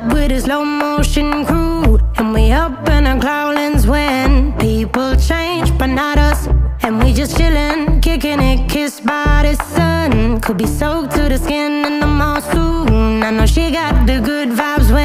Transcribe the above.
with a slow motion crew, and we up in our growlings when people change, but not us. And we just chillin', kicking it, kissed by the sun. Could be soaked to the skin in the mall soon. I know she got the good vibes when